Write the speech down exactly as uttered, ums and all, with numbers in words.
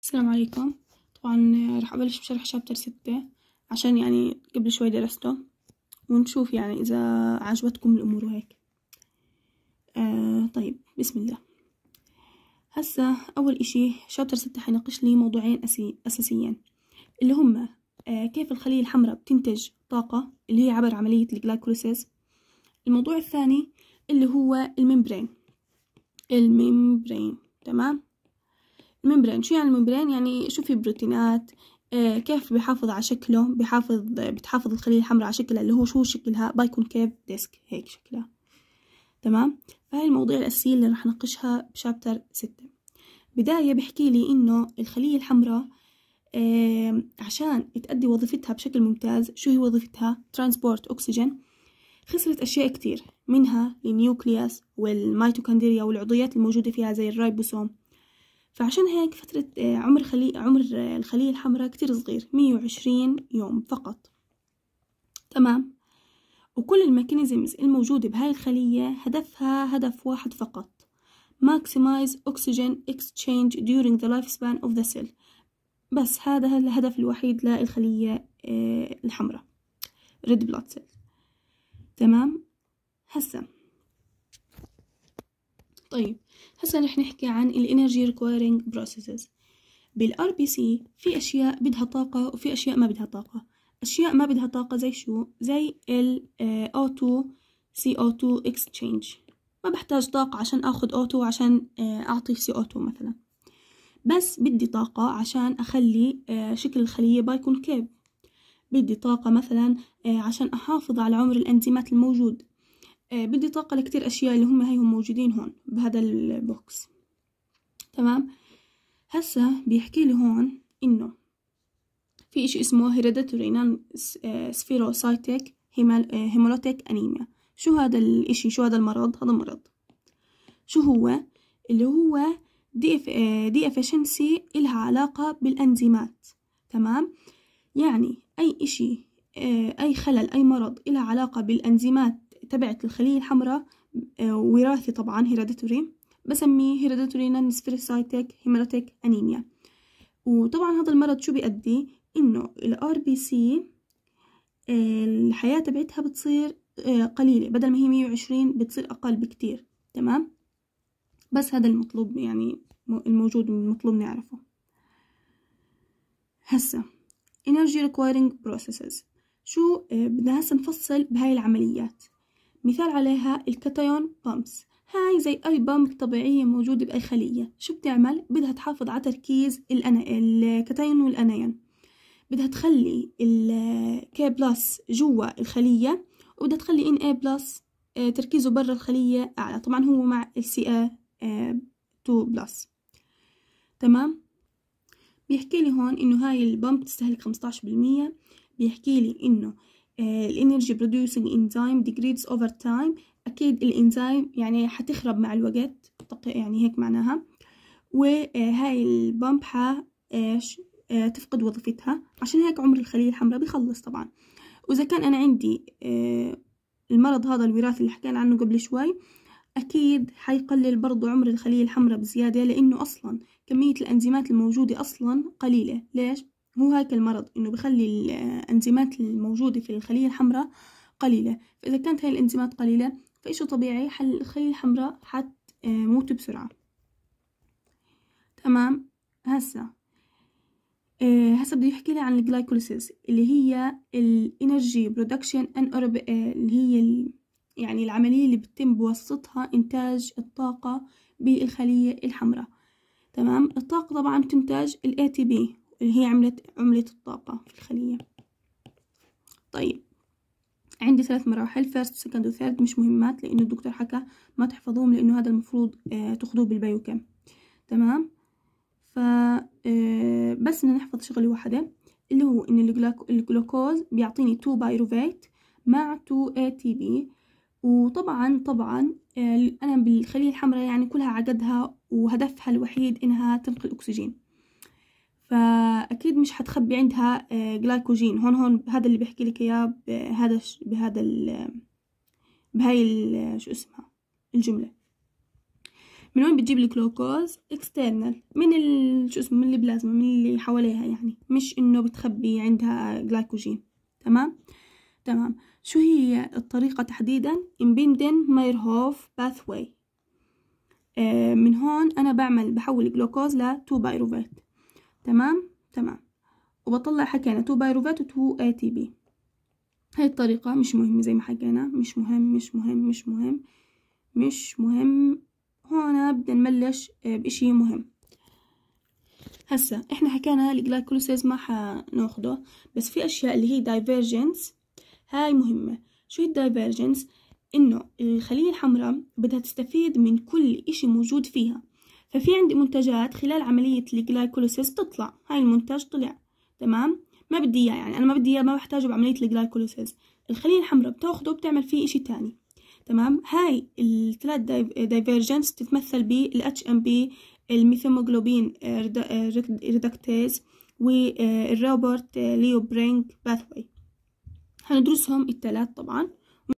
السلام عليكم. طبعا راح أبلش بشرح شابتر ستة عشان يعني قبل شوي درسته ونشوف يعني إذا عجبتكم الأمور وهيك. آه طيب بسم الله. هسا أول إشي شابتر ستة حيناقش لي موضوعين أسي أساسيين اللي هما آه كيف الخلية الحمراء بتنتج طاقة اللي هي عبر عملية الجلايكوليسيس. الموضوع الثاني اللي هو الممبرين الممبرين تمام. الممبرين شو يعني الممبرين؟ يعني شو في بروتينات، آه كيف بيحافظ على شكله، بيحافظ بتحافظ الخلية الحمراء على شكلها اللي هو شو شكلها، بايكونكيف ديسك هيك شكلها تمام. فهي المواضيع الأساسية اللي رح نناقشها بشابتر ستة. بداية بحكي لي إنه الخلية الحمراء آه عشان تأدي وظيفتها بشكل ممتاز، شو هي وظيفتها؟ ترانسبورت أكسجين. خسرت أشياء كتير منها النيوكليوس والميتوكوندريا والعضويات الموجودة فيها زي الرايبوسوم. فعشان هيك فترة عمر خلي... عمر الخلية الحمراء كتير صغير، مية وعشرين يوم فقط تمام. وكل الميكانيزمز الموجودة بهاي الخلية هدفها هدف واحد فقط: maximize oxygen exchange during the lifespan of the cell. بس هذا الهدف الوحيد للخلية الحمراء red blood cell تمام. هسا طيب هسا رح نحكي عن ال energy requiring processes. بالار بي سي في اشياء بدها طاقة وفي اشياء ما بدها طاقة. اشياء ما بدها طاقة زي شو؟ زي ال أو تو سي أو تو exchange، ما بحتاج طاقة عشان اخد أو تو عشان اعطي سي أو تو مثلا، بس بدي طاقة عشان اخلي شكل الخلية بايكونكيف. بدي طاقة مثلا عشان احافظ على عمر الانزيمات الموجود. بدي طاقة لكتير اشياء اللي هم هيهم موجودين هون بهذا البوكس تمام. هسا بيحكي لي هون إنه في إشي اسمه hereditary non-spherocytic hemolytic anemia. شو هذا الإشي؟ شو هذا المرض؟ هذا مرض شو هو؟ اللي هو deficiency إلها علاقة بالأنزيمات تمام. يعني أي إشي أي خلل أي مرض إلها علاقة بالأنزيمات تبعت الخلية الحمراء وراثي طبعا hereditary، بسميه hereditary non-spherocytic hemolytic anemia. وطبعا هذا المرض شو بيؤدي؟ إنه ال آر بي سي الحياة تبعتها بتصير قليلة، بدل ما هي مية وعشرين بتصير أقل بكتير تمام. بس هذا المطلوب يعني الموجود المطلوب نعرفه. هسا energy requiring processes شو بدنا هسا نفصل بهاي العمليات. مثال عليها الكاتايون بامبس. هاي زي أي بامب طبيعية موجودة بأي خلية. شو بتعمل؟ بدها تحافظ على تركيز الكاتايون والأنايون، بدها تخلي الكي بلس جوا الخلية، وبدها تخلي إن اي بلس تركيزه برا الخلية أعلى. طبعا هو مع السي اي تو بلس تمام. بيحكي لي هون إنه هاي البامب تستهلك خمستاشر بالمية. بيحكي لي إنه الانرجي بروديوسينج انزيم ديجريدز اوفر تايم. اكيد الانزيم يعني حتخرب مع الوقت، يعني هيك معناها. وهاي البامب ح ايش تفقد وظيفتها، عشان هيك عمر الخلية الحمراء بيخلص طبعا. واذا كان انا عندي المرض هذا الوراثي اللي حكينا عنه قبل شوي، اكيد حيقلل برضو عمر الخلية الحمراء بزيادة، لانه اصلا كمية الانزيمات الموجودة اصلا قليلة. ليش؟ هو هيك المرض انه بخلي الانزيمات الموجودة في الخلية الحمراء قليلة. فاذا كانت هاي الانزيمات قليلة فايش طبيعي حل الخلية الحمراء حتموت بسرعة تمام. هسا هسا بده يحكي لي عن الجلايكوليسيس اللي هي الانرجي برودكشن ان اللي هي ال يعني العملية اللي بتتم بواسطتها انتاج الطاقة بالخلية الحمراء تمام. الطاقة طبعا تنتج ال إيه تي بي اللي هي عملة عملة الطاقة في الخلية. طيب عندي ثلاث مراحل: فيرست سكند وثيرد، مش مهمات لأنه الدكتور حكى ما تحفظوهم لأنه هذا المفروض تاخذوه بالبيوكم تمام. ف بس بدنا نحفظ شغلة واحدة اللي هو إن الجلوكوز بيعطيني تو بايروفيت مع تو إيه تي بي. وطبعا طبعا أنا بالخلية الحمراء يعني كلها عقدها وهدفها الوحيد إنها تنقل أكسجين، فأكيد مش حتخبي عندها جلايكوجين. هون هون هذا اللي بحكي لك إياه بهذا بهذا ال بهاي ال شو اسمها الجملة. من وين بتجيب الجلوكوز؟ external، من ال شو اسمه، من البلازما، من اللي حواليها يعني، مش إنه بتخبي عندها جلايكوجين. تمام تمام. شو هي الطريقة تحديدا؟ Embedden Meyerhof pathway. آه من هون أنا بعمل بحول الجلوكوز ل تو بايروفات. تمام تمام. وبطلع حكينا تو بايروفات و تو إيه تي بي. هاي الطريقة مش مهمة زي ما حكينا، مش مهم مش مهم مش مهم مش مهم. هون بدنا نبلش بإشي مهم. هسا احنا حكينا الجلايكوليسيز ما حناخده، بس في أشياء اللي هي دايفيرجنس، هاي مهمة. شو هي الدايفيرجنس؟ إنه الخلية الحمراء بدها تستفيد من كل إشي موجود فيها، ففي عندي منتجات خلال عملية الجلايكوليسيز تطلع، هاي المنتج طلع تمام، ما بدي إياه يعني، أنا ما بدي إياه، ما بحتاجه بعملية الجلايكوليسيز. الخلية الحمراء بتاخده بتعمل فيه إشي تاني. تمام. هاي الثلاث دايفيرجنس تتمثل بال إتش إم بي، الميثيموجلوبين ريدكتيز، والروبرت ليو برينج باثوي. هندرسهم الثلاث طبعا.